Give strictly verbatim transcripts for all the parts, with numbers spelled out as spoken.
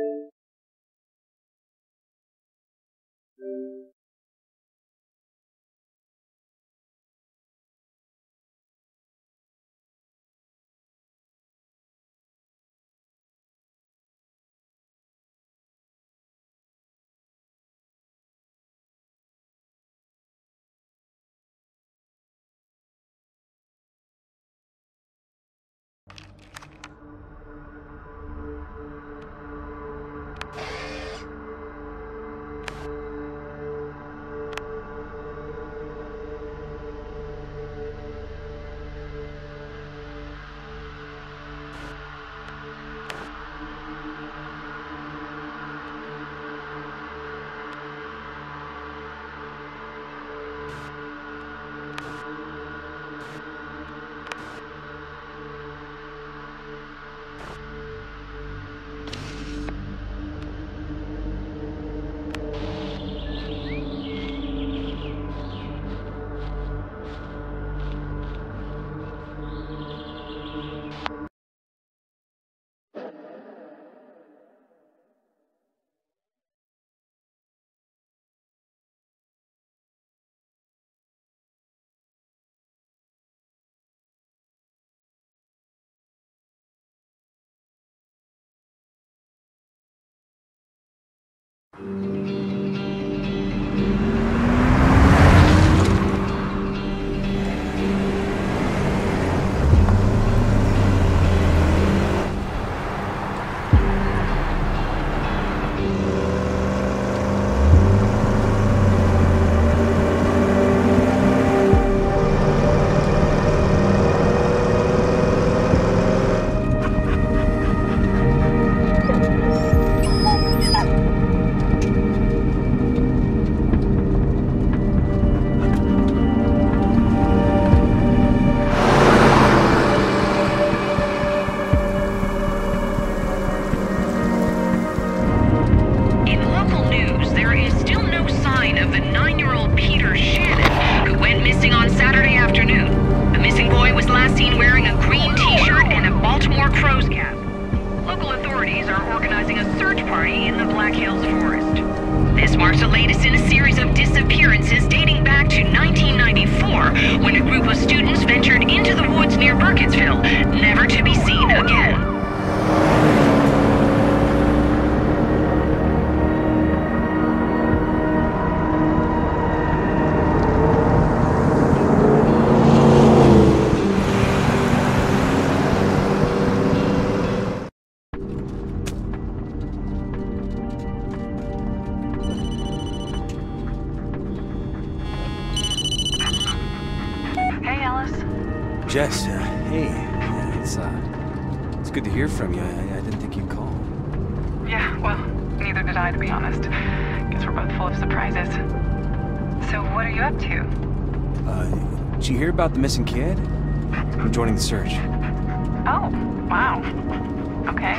Jess, uh, hey, yeah, it's, uh, it's good to hear from you. I, I didn't think you'd call. Yeah, well, neither did I, to be honest. Guess we're both full of surprises. So what are you up to? Uh, did you hear about the missing kid? I'm joining the search. Oh, wow. Okay.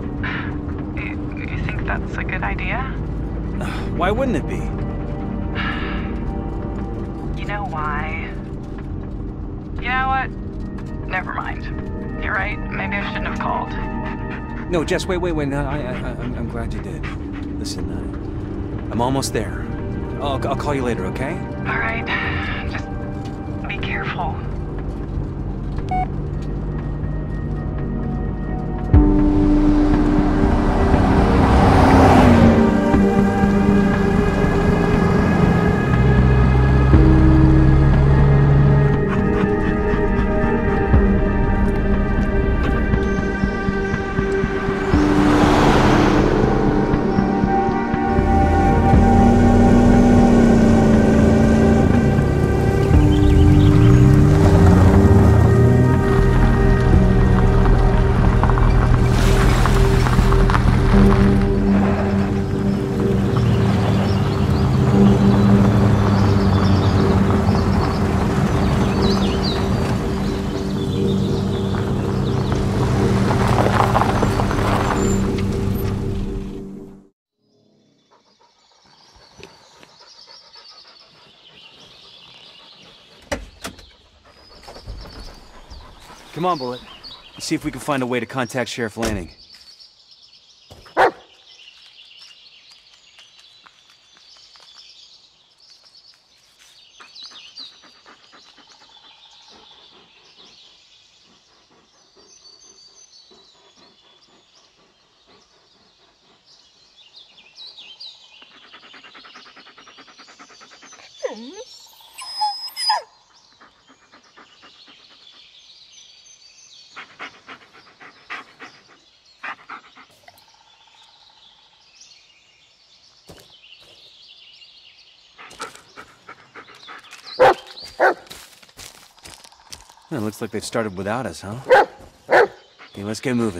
You, you think that's a good idea? Uh, why wouldn't it be? You know why? You know what? Never mind. You're right. Maybe I shouldn't have called. No, Jess, wait, wait, wait. No, I, I, I'm, I'm glad you did. Listen, uh, I'm almost there. I'll, I'll call you later, okay? All right. Just be careful. Come on, Bullet. Let's see if we can find a way to contact Sheriff Lanning. Well, it looks like they've started without us, huh? Okay, let's get moving.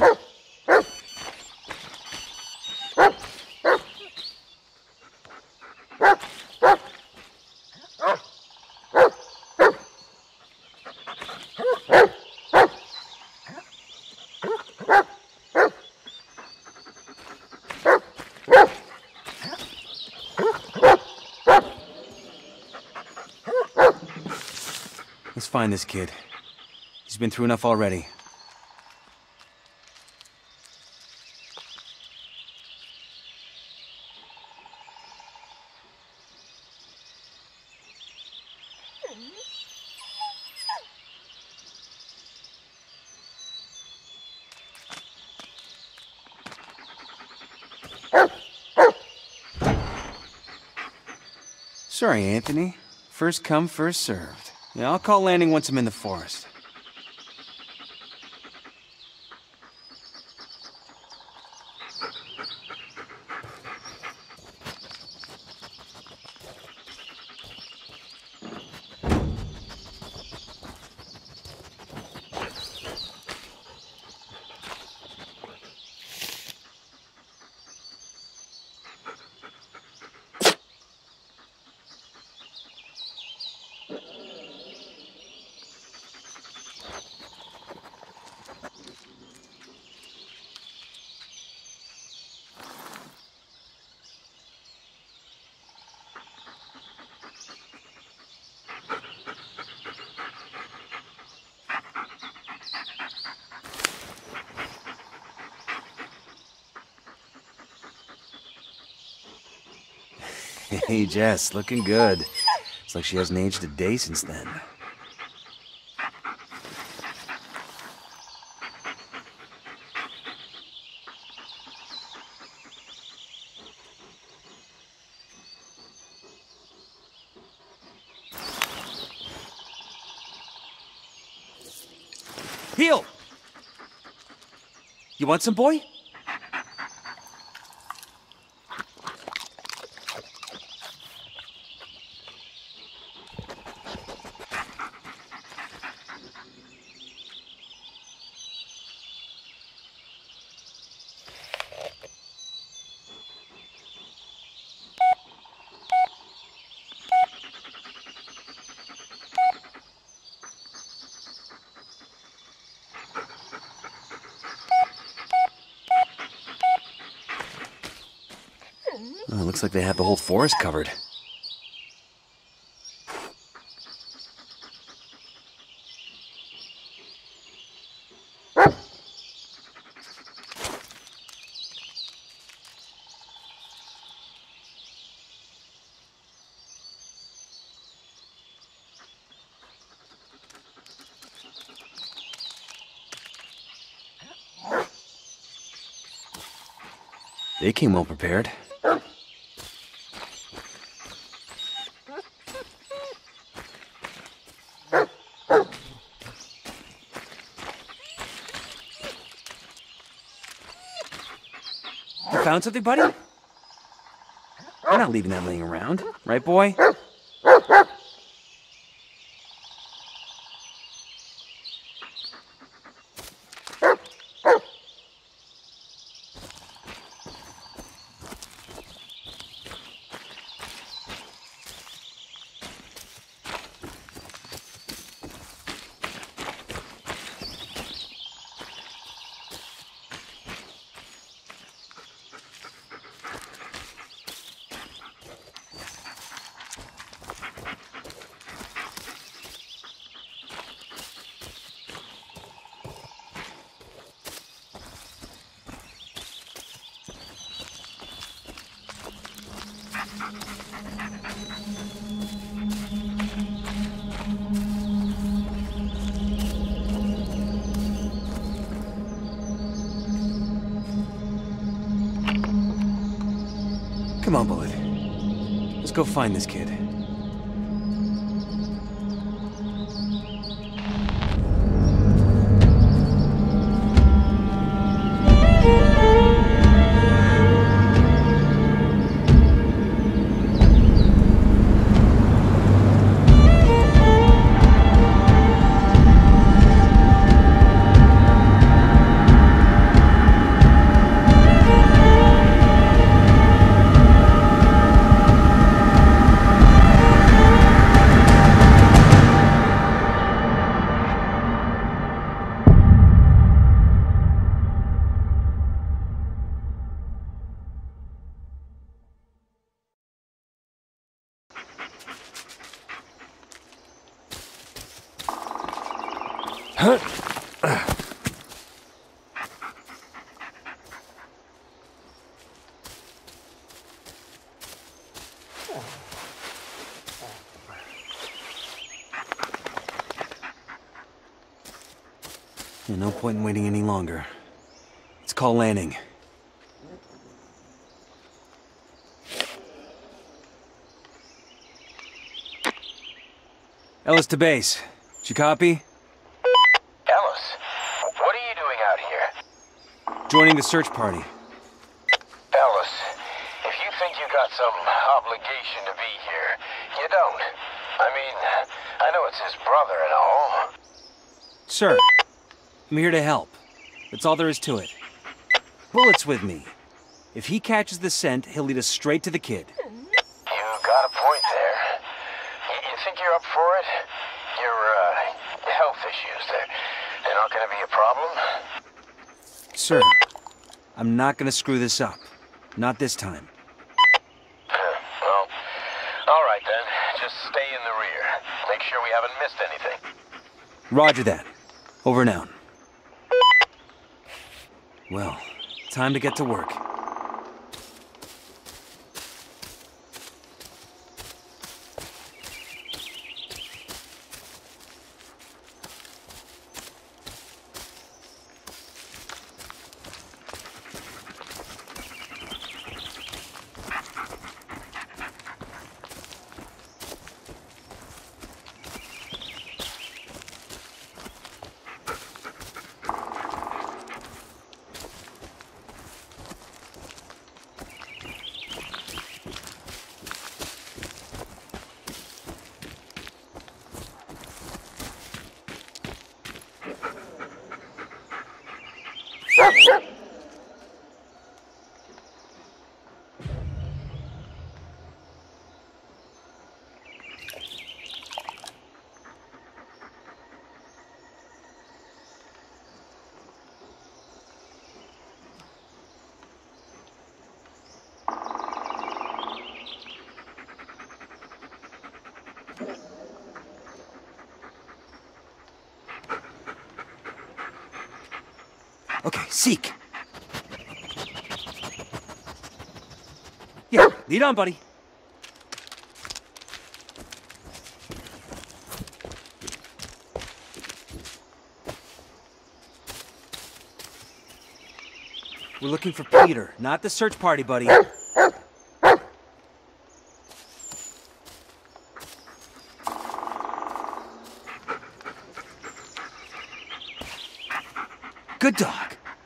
Let's find this kid. He's been through enough already. Sorry, Anthony. First come, first served. Yeah, I'll call landing once I'm in the forest. Hey, Jess, looking good. It's like she hasn't aged a day since then. Heel! You want some, boy? Oh, looks like they have the whole forest covered. They came well prepared. You found something, buddy? We're not leaving that laying around, right, boy? Come on, Bullet. Let's go find this kid. Yeah, no point in waiting any longer. Let's call landing. Ellis to base. Did you copy? Ellis, what are you doing out here? Joining the search party. Ellis, if you think you got some obligation to be here, you don't. I mean, I know it's his brother and all. Sir, I'm here to help. That's all there is to it. Bullet's with me. If he catches the scent, he'll lead us straight to the kid. You got a point there. You, you think you're up for it? Your, uh, health issues, they're, they're not gonna be a problem? Sir, I'm not gonna screw this up. Not this time. Well, all right then. Just stay in the rear. Make sure we haven't missed anything. Roger that. Over and out. Well, time to get to work. Okay, seek. Yeah, lead on, buddy. We're looking for Peter, not the search party, buddy. Good dog.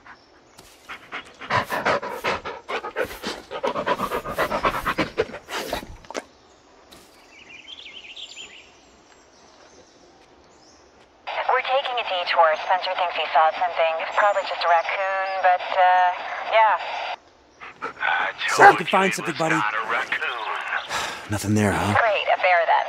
Detour. Spencer thinks he saw something. It's probably just a raccoon, but, uh, yeah. I So told you can find something, buddy. Not a raccoon. Nothing there, huh? Great, a bear then.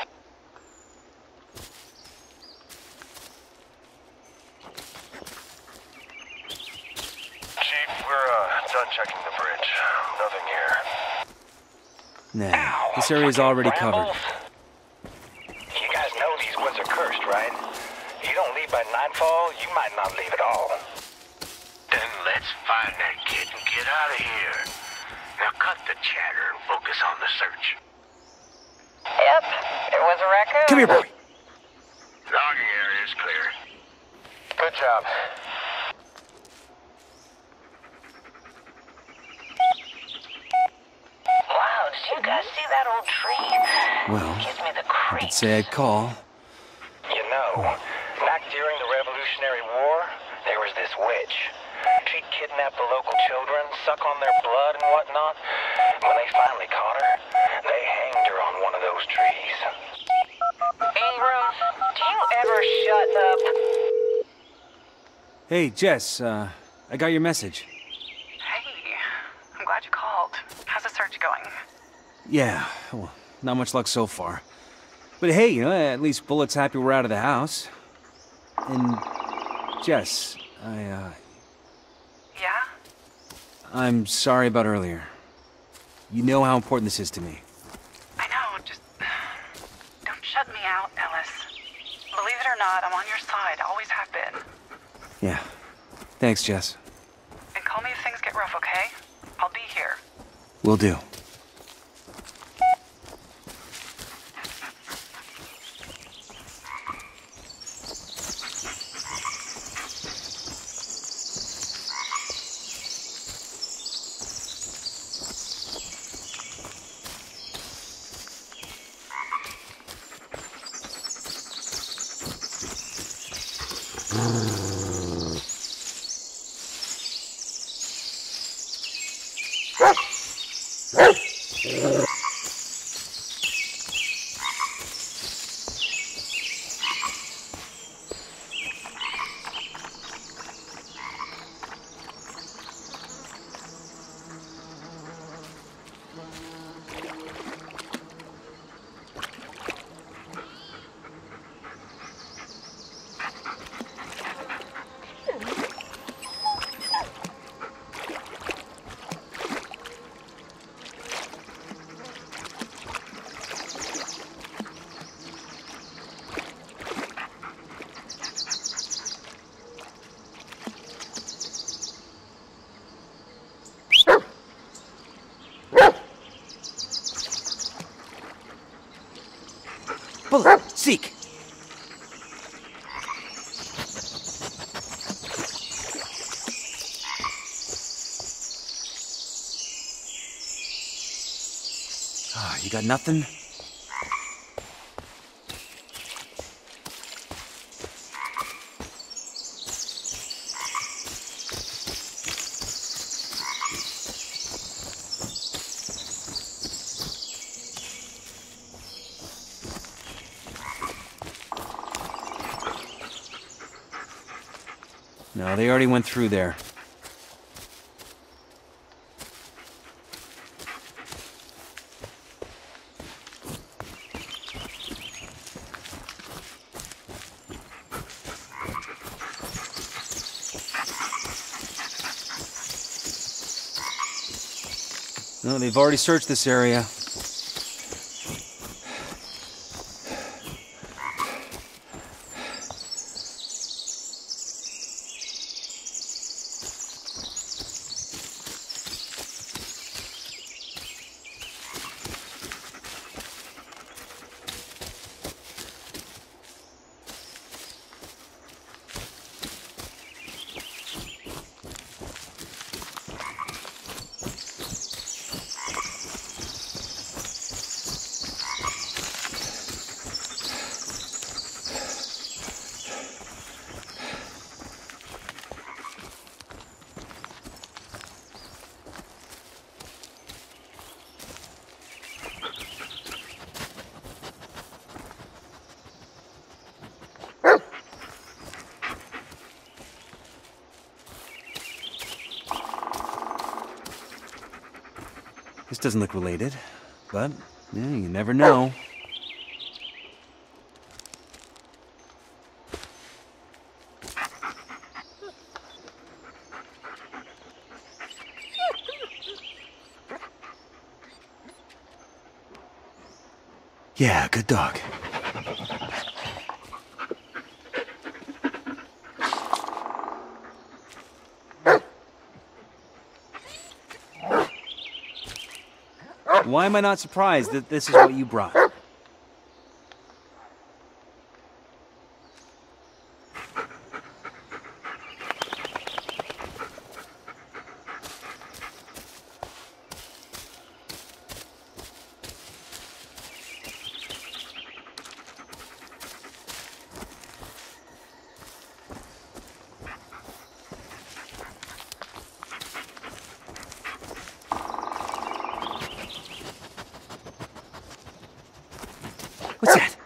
Chief, we're, uh, done checking the bridge. Nothing here. Nah, this area's already covered. You guys know these woods are cursed, right? You don't leave by nightfall, you might not leave at all. Then let's find that kid and get out of here. Now cut the chatter and focus on the search. Yep, it was a raccoon. Come here, boy. Logging area is clear. Good job. Wow, did you guys see that old tree? Well, Gives me the I could creeps. say I'd call. You know, back during the Revolutionary War, there was this witch. She'd kidnap the local children, suck on their blood and whatnot. When they finally caught her, they hanged her on one of those trees. Ingram, do you ever shut up? Hey, Jess, uh, I got your message. Hey, I'm glad you called. How's the search going? Yeah, well, not much luck so far. But hey, you know, at least Bullet's happy we're out of the house. And, Jess, I, uh... Yeah? I'm sorry about earlier. You know how important this is to me. I know, just... Don't shut me out, Ellis. Believe it or not. I'm on your side. Always have been. Yeah. Thanks, Jess. And call me if things get rough, okay? I'll be here. Will do. Bullet, seek! Ah, you got nothing? No, they already went through there. No, they've already searched this area. This doesn't look related, but yeah, you never know. Yeah, good dog. Why am I not surprised that this is what you brought? What's that?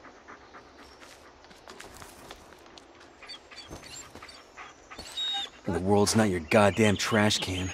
The world's not your goddamn trash can.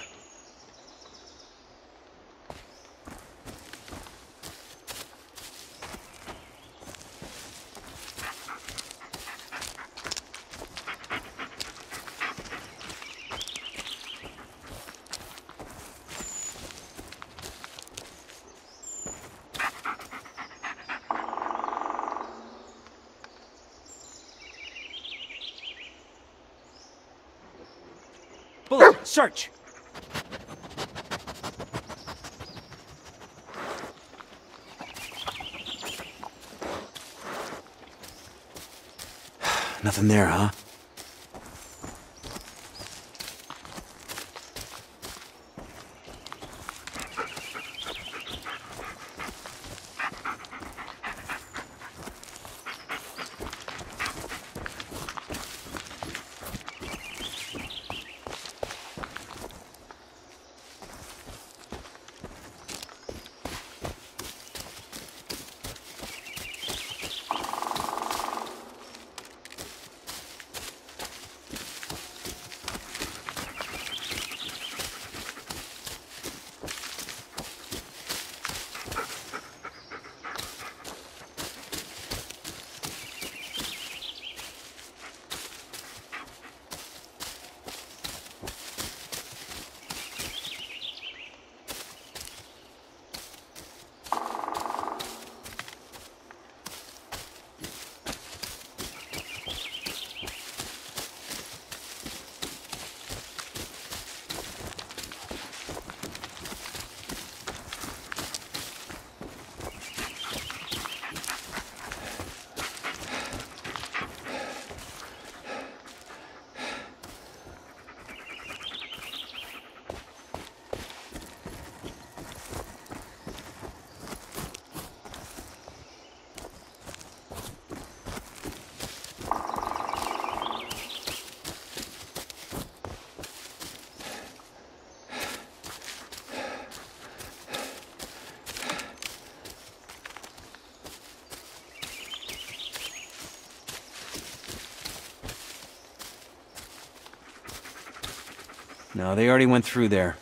Bullet, search! Nothing there, huh? No, they already went through there.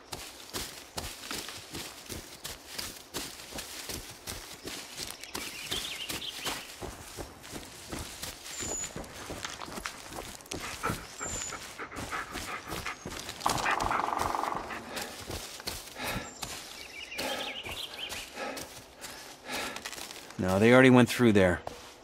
No, they already went through there.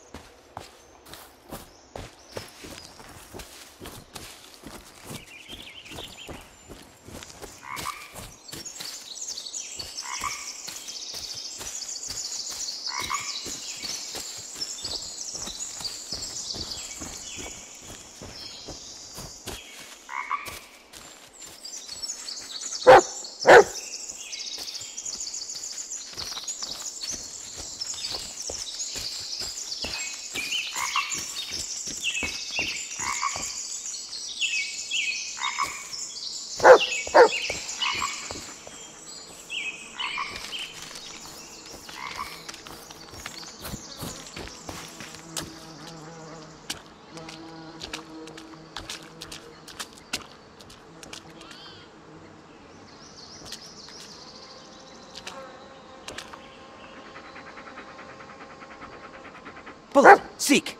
Bullet, seek!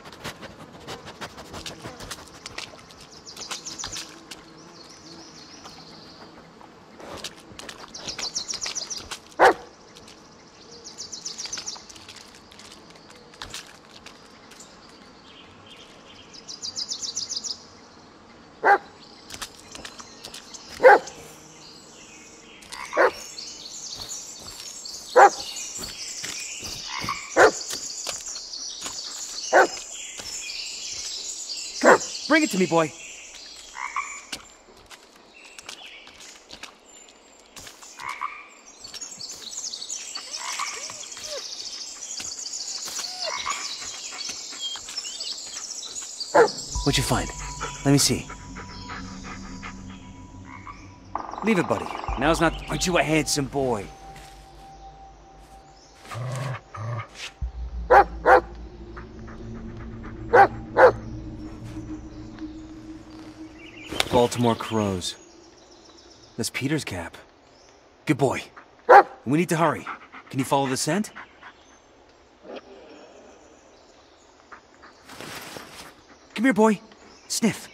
Bring it to me, boy. What'd you find? Let me see. Leave it, buddy. Now's not... Aren't you a handsome boy? Baltimore crows. That's Peter's cap. Good boy. We need to hurry. Can you follow the scent? Come here, boy. Sniff.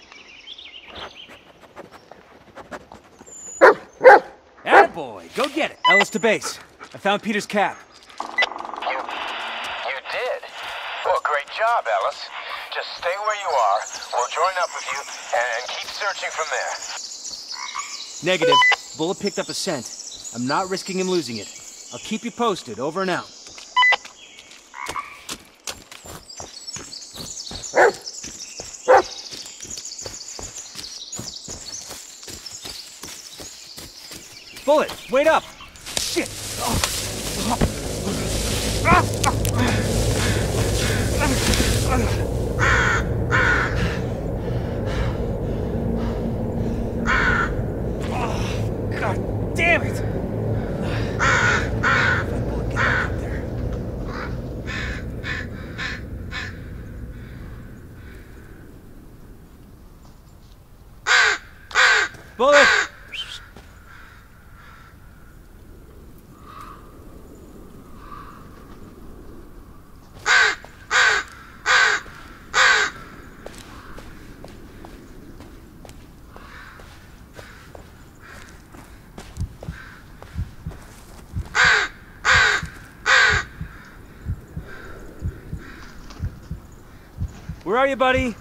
Attaboy. Go get it. Ellis to base. I found Peter's cap. You... you did? Well, great job, Ellis. Just stay where you are. We'll join up with you and keep searching from there. Negative. Bullet picked up a scent. I'm not risking him losing it. I'll keep you posted. Over and out. Bullet, wait up! Shit! Oh. God damn it! Bullet, get back up there. Bullet! Where are you, buddy?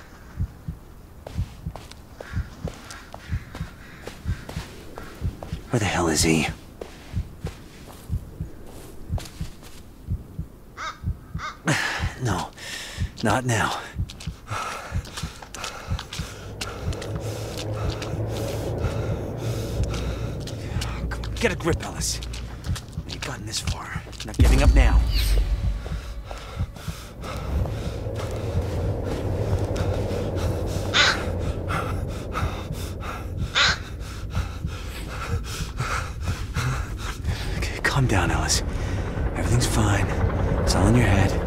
Where the hell is he? No, not now. Get a grip, Ellis. You've gotten this far. Not giving up now. Calm down, Ellis. Everything's fine. It's all in your head.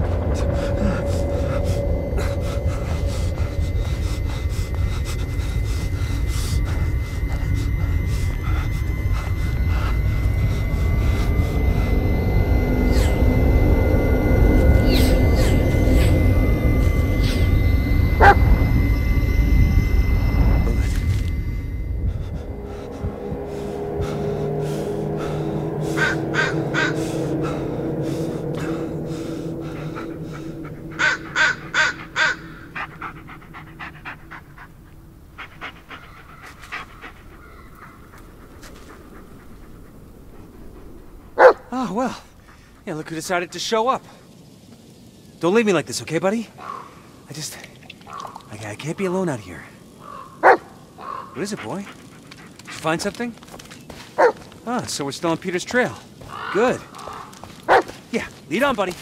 Oh, well. Yeah, look who decided to show up. Don't leave me like this, okay, buddy? I just... I, I can't be alone out here. What is it, boy? Did you find something? Ah, so we're still on Peter's trail. Good. Yeah, lead on, buddy.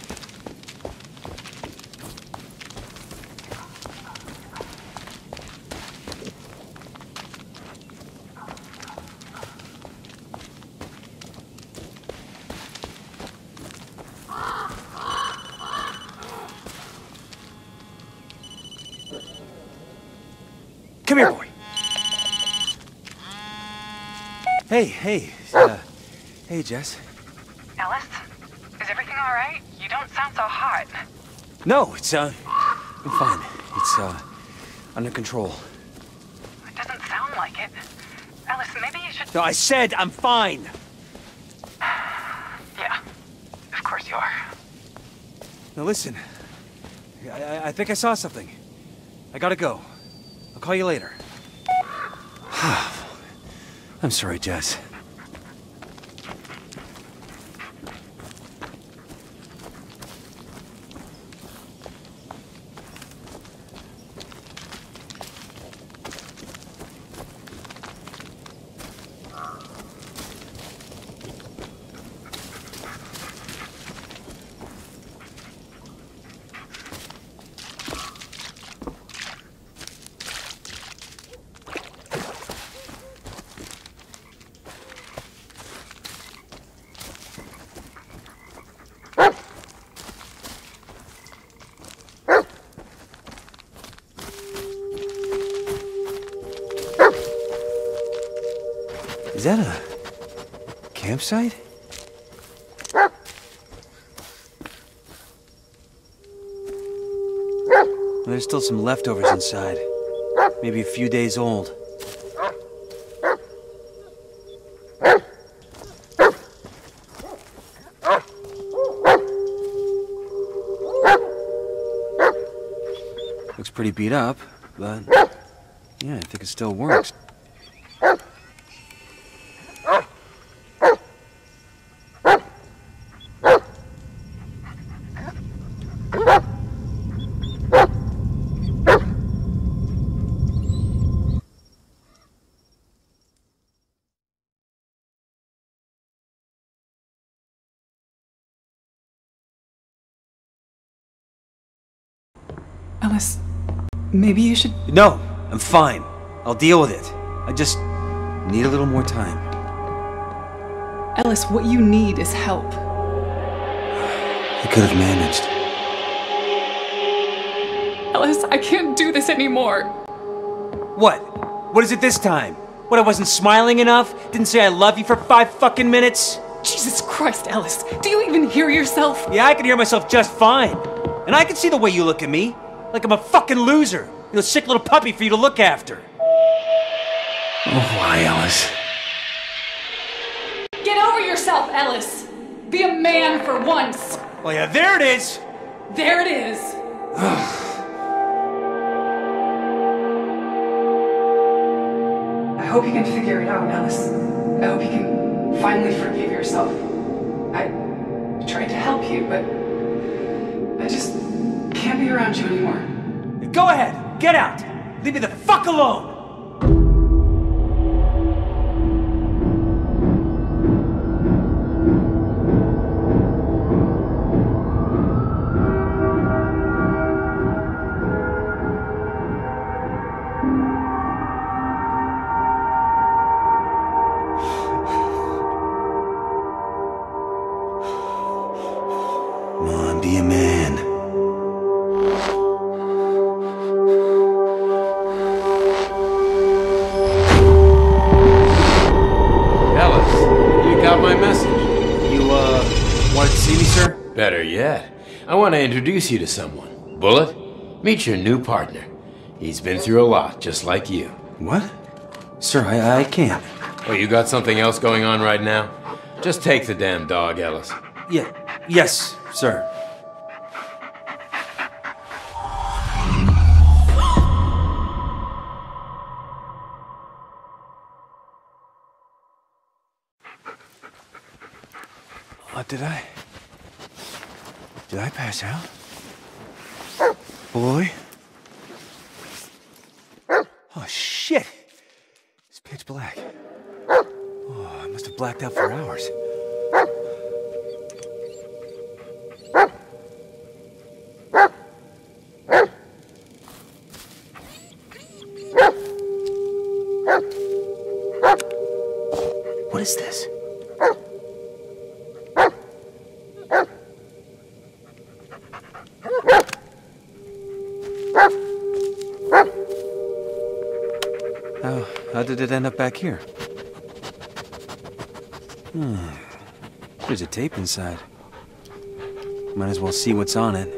Come here, boy. Hey, hey, uh, hey, Jess. Ellis? Is everything all right? You don't sound so hot. No, it's, uh, I'm fine. It's, uh, under control. It doesn't sound like it. Ellis, maybe you should... No, I said I'm fine. Yeah, of course you are. Now listen, I, I, I think I saw something. I gotta go. I'll call you later. I'm sorry, Jess. Is that a campsite? Well, there's still some leftovers inside. Maybe a few days old. Looks pretty beat up, but yeah, I think it still works. Ellis, maybe you should... No, I'm fine. I'll deal with it. I just need a little more time. Ellis, what you need is help. I could have managed. Ellis, I can't do this anymore. What? What is it this time? What, I wasn't smiling enough? Didn't say I love you for five fucking minutes? Jesus Christ, Ellis, do you even hear yourself? Yeah, I can hear myself just fine. And I can see the way you look at me. Like I'm a fucking loser. You know, a sick little puppy for you to look after. Oh, why, Alice? Get over yourself, Ellis. Be a man for once. Oh yeah, there it is! There it is. I hope you can figure it out, Ellis. I hope you can finally forgive yourself. I tried to help you, but I just can't be around you anymore. Go ahead, get out! Leave me the fuck alone! Come on, be a man. Ellis, you got my message. You, uh, wanted to see me, sir? Better yet, I want to introduce you to someone. Bullet, meet your new partner. He's been through a lot, just like you. What? Sir, I, I can't. Oh, you got something else going on right now? Just take the damn dog, Ellis. Yeah, yes, sir. What did I... Did I pass out? Boy? Oh, shit! It's pitch black. Oh, I must have blacked out for hours. What is this? How, how did it end up back here? Hmm. There's a tape inside. Might as well see what's on it.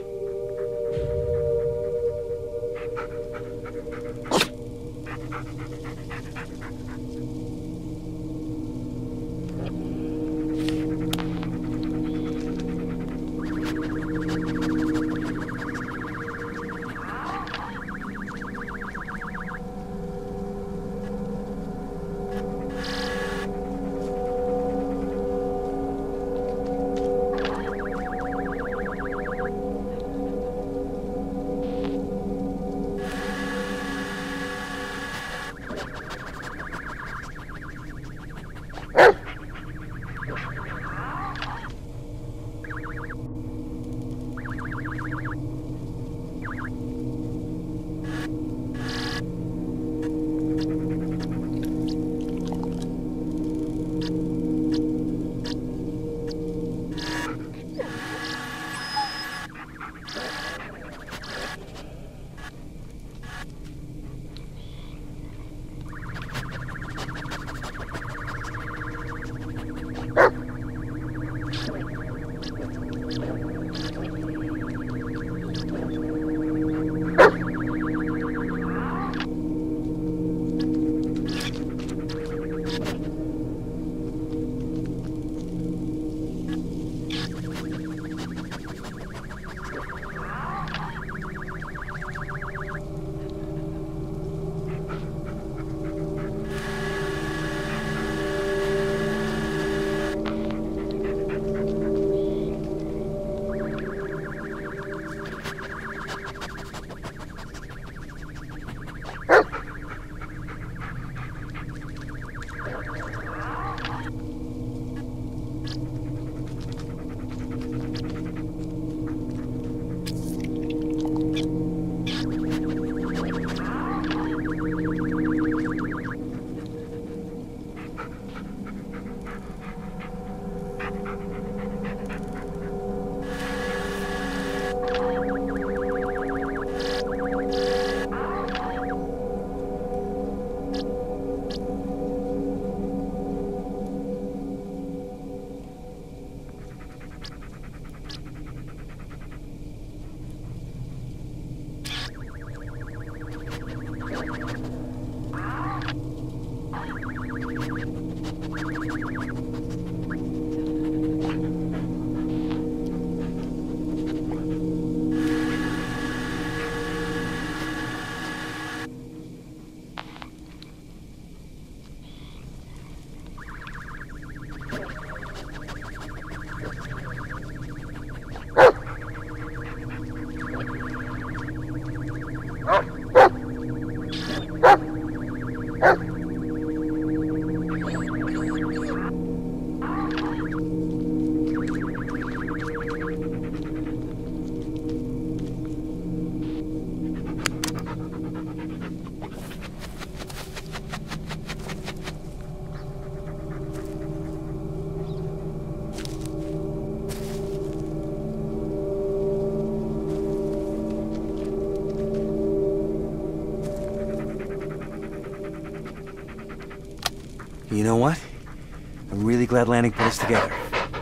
You know what? I'm really glad Lanning put us together.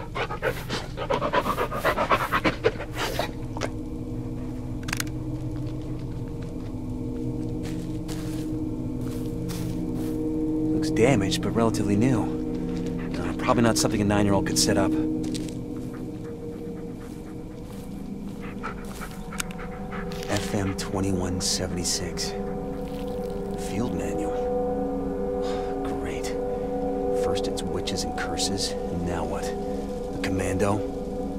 Looks damaged, but relatively new. Uh, probably not something a nine-year-old could set up. F M twenty-one seventy-six. Field manual. Great. First it's witches and curses, and now what? A commando?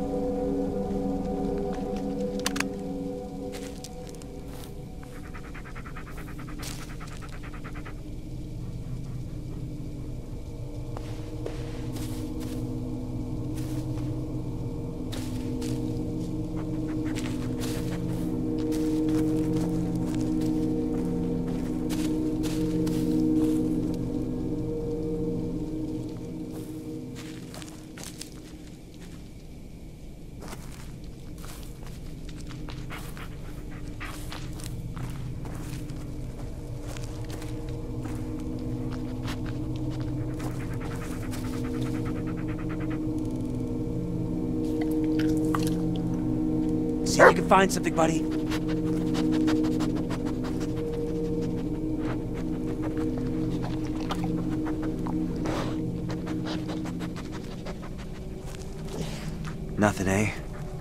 See if you can find something, buddy. Nothing, eh?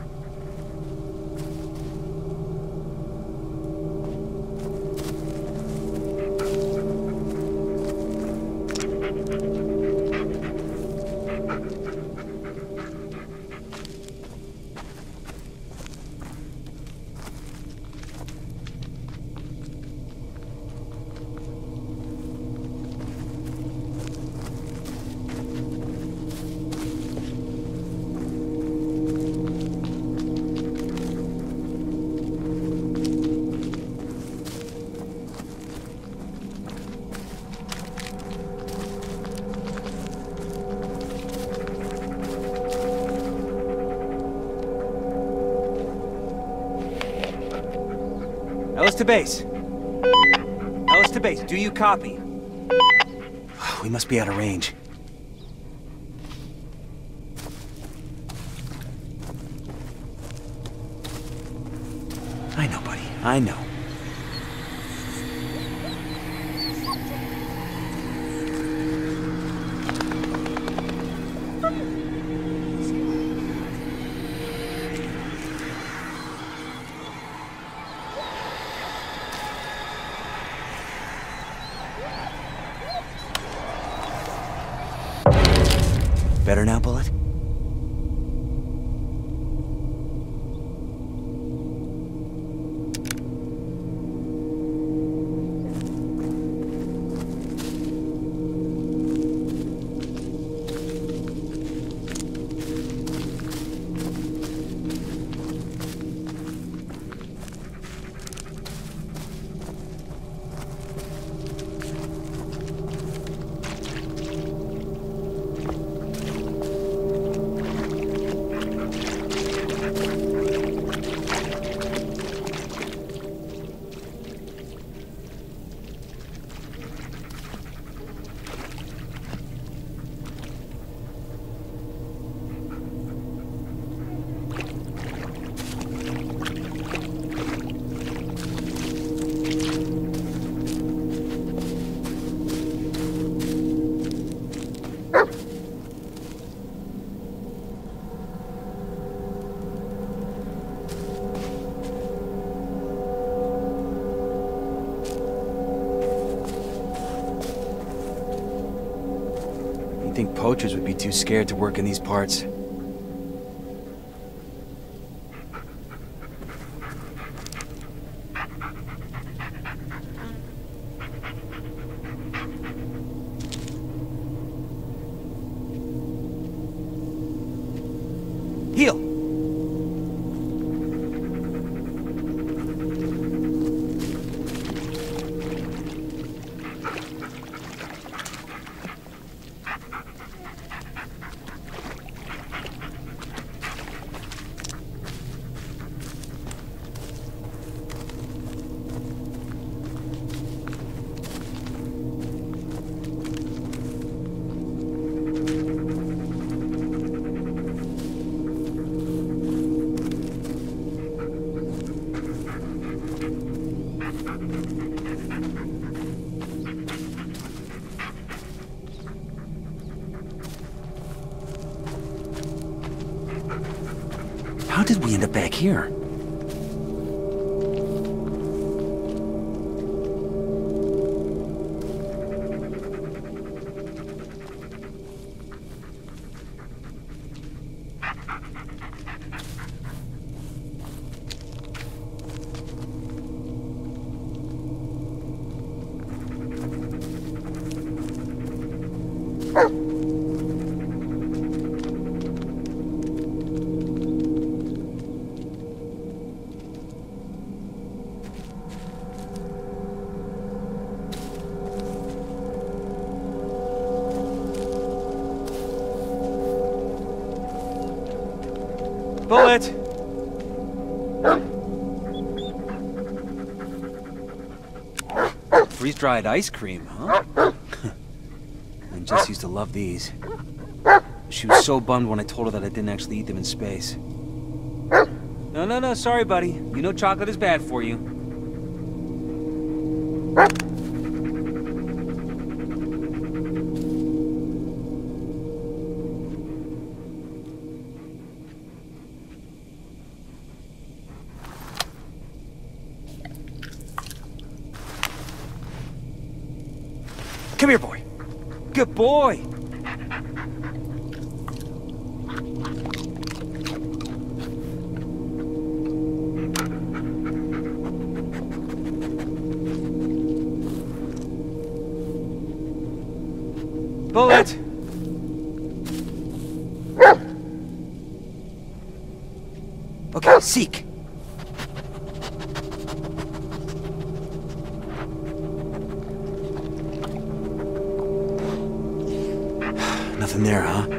Ellis to base. Ellis to base. Do you copy? We must be out of range. I know, buddy. I know. Better now, Bullet? I think poachers would be too scared to work in these parts. Heal! How did we end up back here? Bullet! Freeze-dried ice cream, huh? And Jess used to love these. She was so bummed when I told her that I didn't actually eat them in space. No, no, no, sorry, buddy. You know chocolate is bad for you. Come here, boy. Good boy. Bullet. Okay, seek. Nothing there, huh?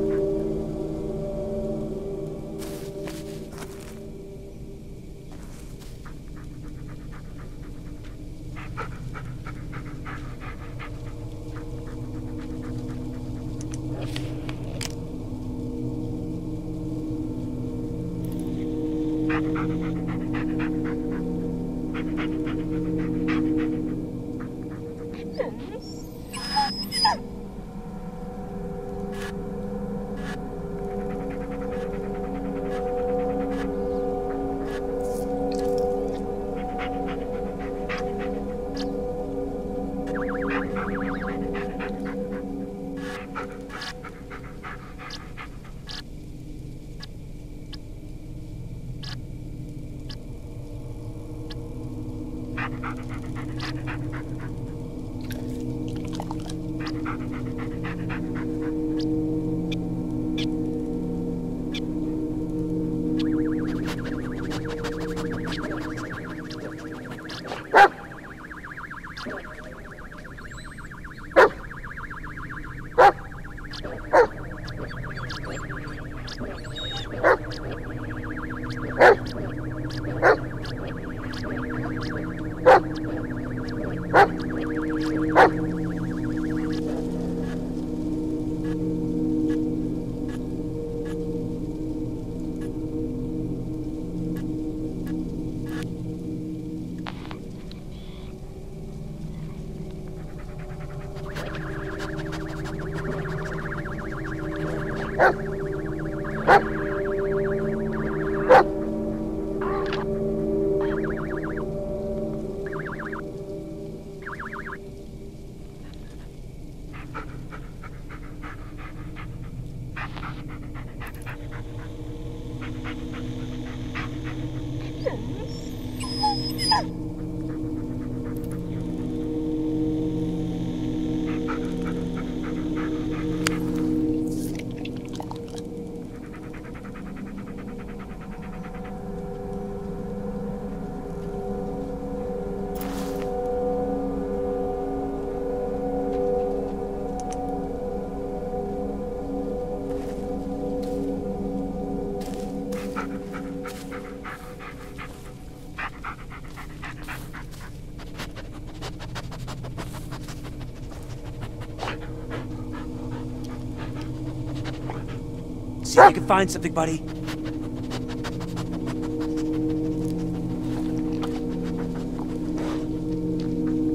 See if you can find something, buddy.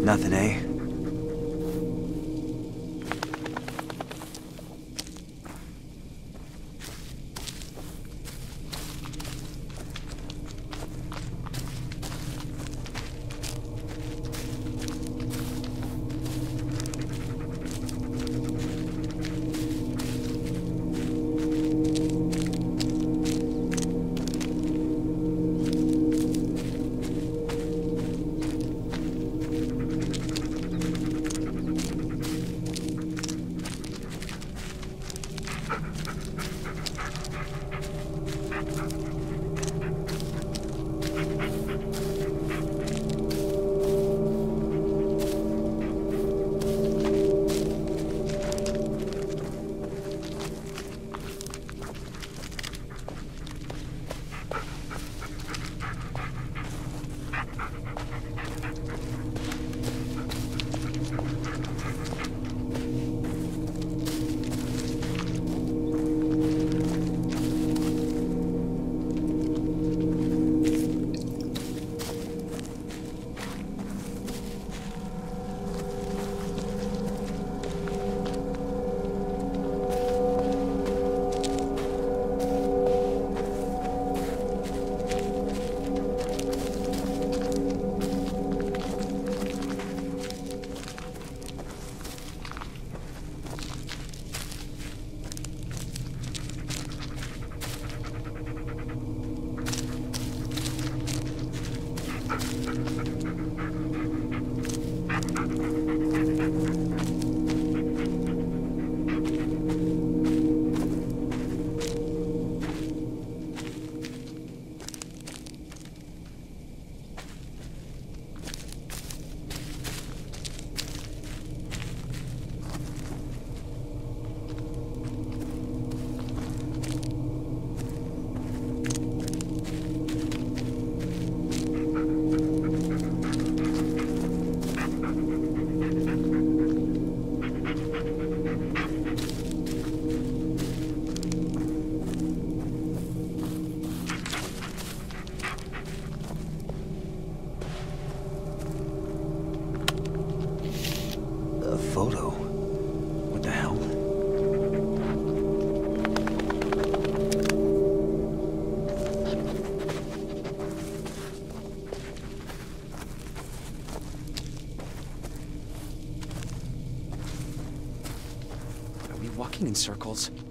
Nothing, eh? Photo? What the hell? Are we walking in circles?